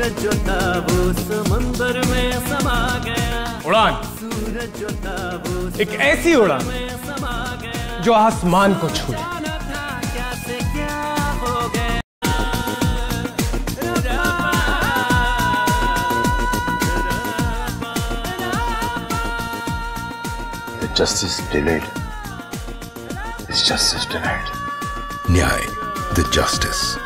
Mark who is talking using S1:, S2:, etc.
S1: सूरज जो था वो समंदर में समा गया।
S2: उड़ान,
S1: सूरज जो था वो
S2: एक ऐसी उड़ान जो आसमान को छू ले।
S1: क्या से क्या हो गया।
S3: The justice delayed is justice denied.
S4: न्याय, द जस्टिस।